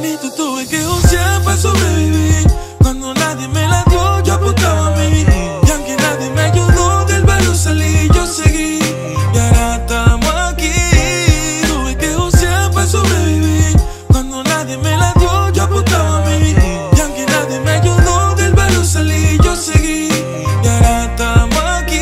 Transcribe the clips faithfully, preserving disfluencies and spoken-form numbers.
Manito, tuve que josear para sobrevivir. Cuando nadie me la dio, yo apostaba a mí. Y aunque nadie me ayudó, del barrio salí, yo seguí. Y ahora estamos aquí. Tuve que josear para sobrevivir. Cuando nadie me la dio, yo apostaba a mí. Y aunque nadie me ayudó, del barrio salí, yo seguí. Y ahora estamos aquí.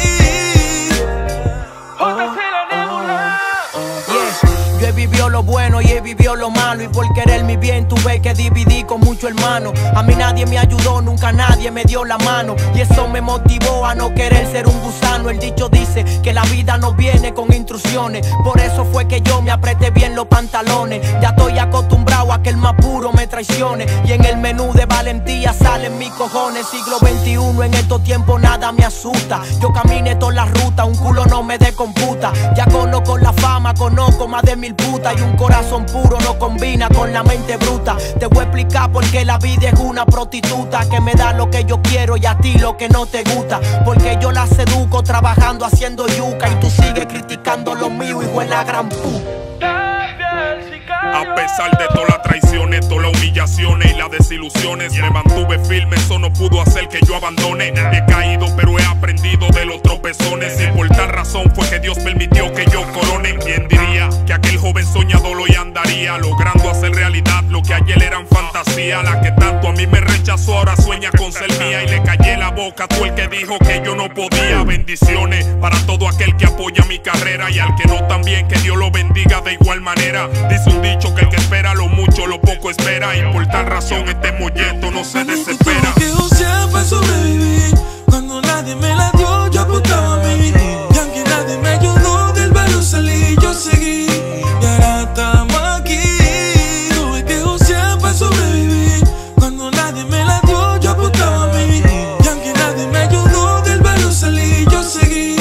Yo he vivido lo bueno y he vivido lo malo. Y por querer mi bien tuve que dividir con muchos hermanos. A mí nadie me ayudó, nunca nadie me dio la mano. Y eso me motivó a no querer ser un gusano. El dicho dice que la vida no viene con instrucciones. Por eso fue que yo me apreté bien los pantalones. Ya estoy acostumbrado a que el más puro me traicione. Y en el menú de valentía salen mis cojones. Siglo veintiuno, en estos tiempos nada me asusta. Yo caminé toda la ruta, un culo no me descomputa. Ya conozco la fama, conozco más de mil putas. Y un corazón puro no combina con la mente bruta. Te voy a explicar por qué la vida es una prostituta que me da lo que yo quiero y a ti lo que no te gusta. Porque yo la seduco trabajando haciendo yuca. Y tú sigues criticando lo mío, hijo de la gran puta. A pesar de todas las traiciones, todas las humillaciones y las desilusiones, me mantuve firme, eso no pudo hacer que yo abandone. He caído pero he aprendido de los tropezones. Y por tal razón fue que Dios permitió que yo corone. ¿Quién diría que aquel joven soñador hoy andaría logrando hacer realidad lo que ayer eran fantasía? La que tanto a mí me rechazó ahora sueña con ser mía. Y le callé la boca a todo el que dijo que yo no podía. Bendiciones para todo aquel que apoya mi carrera. Y al que no también, que Dios lo bendiga de igual manera. Dice un dicho que el que espera lo mucho, lo poco espera. Y por tal razón este molleto no se desespera. Tuve que josear para sobrevivir. Cuando nadie me la dio, yo apostaba a mí. Y aunque nadie me ayudó, del barrio salí, yo seguí. Y ahora estamos aquí. Tuve que josear para sobrevivir. Cuando nadie me la dio, yo apostaba a mí. Y aunque nadie me ayudó, del barrio salí, yo seguí.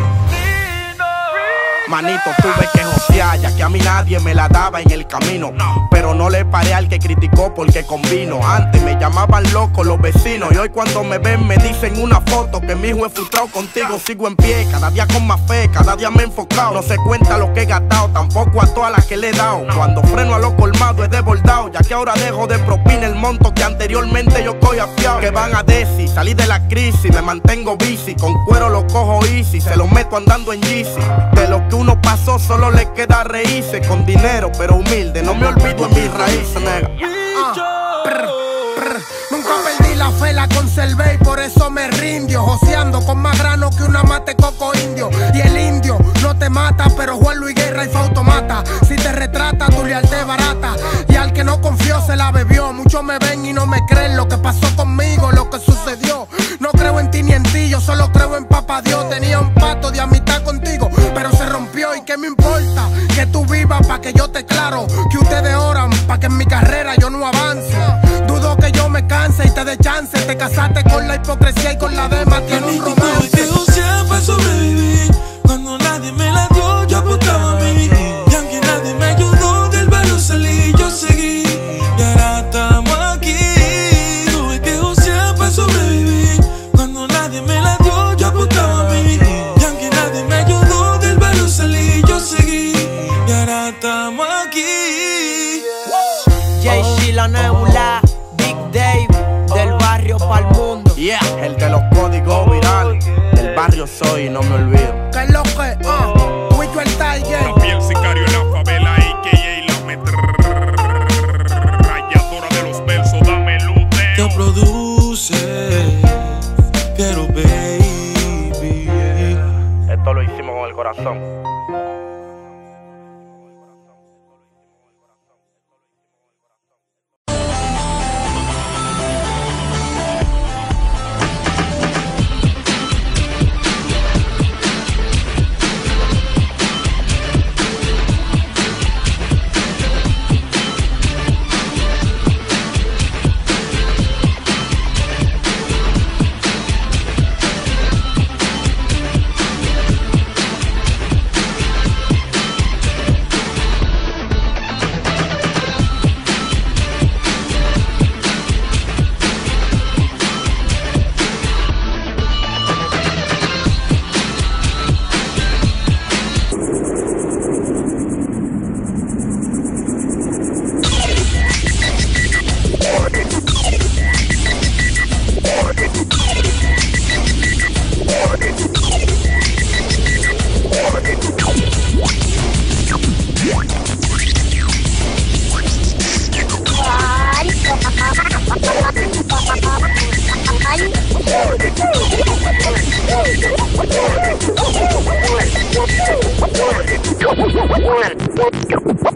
Manito, tuve que josear, ya que a mí nadie me la daba en el camino. Pero no le paré al que criticó porque convino. Antes me llamaban loco los vecinos. Y hoy cuando me ven me dicen una foto que mi hijo es frustrado contigo. Sigo en pie, cada día con más fe, cada día me he enfocado. No se cuenta lo que he gastado, tampoco a todas las que le he dado. Cuando freno a los colmados he desbordado, ya que ahora dejo de propina el monto que anteriormente yo estoy afiado. Que van a decir, salí de la crisis, me mantengo bici. Con cuero lo cojo easy, se lo meto andando en Yeezy. De lo que uno pasó solo le queda reírse. Con dinero pero humilde, no me olvido en mis raíces, nega. Ah, prr, prr. Nunca perdí la fe, la conservé y por eso me rindio. Joseando con más grano que una mate coco indio. Y el indio no te mata, pero Juan Luis Guerra y fue automata. Si te retrata, tu lealtad es barata. Y al que no confió se la bebió. Muchos me ven y no me creen lo que pasó conmigo, lo que sucedió. No creo en ti ni en ti, yo solo creo en papá Dios. Tenía un pacto de amistad contigo, pero se rompió. ¿Y qué me importa? Que tú vivas pa' que yo te claro. Que ustedes oran pa' que en mi carrera yo no avance. Dudo que yo me canse y te dé chance. Te casaste con la hipocresía y con la demás tiene un romance. Tuve que josear para sobrevivir. Cuando nadie me la dio, yo apostaba a mí. Y aunque nadie me ayudó, del barrio salí, yo seguí. Y ahora estamos aquí. Tuve que josear para sobrevivir. Cuando nadie me la dio, yo apostaba a mí. Y aunque nadie me ayudó, del barrio salí, yo seguí. Y ahora estamos aquí. Jay Sheila Nebula, Big Dave, del barrio pa'l mundo. Yeah, el de los códigos virales. Del barrio soy y no me olvido. ¿Qué es lo que? Ah, Wicho el Tiger. La piel sicario en la favela, a k a la metralladora de los versos, dame luz. Que produce, quiero baby. Esto lo hicimos con el corazón.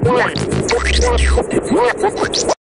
Point.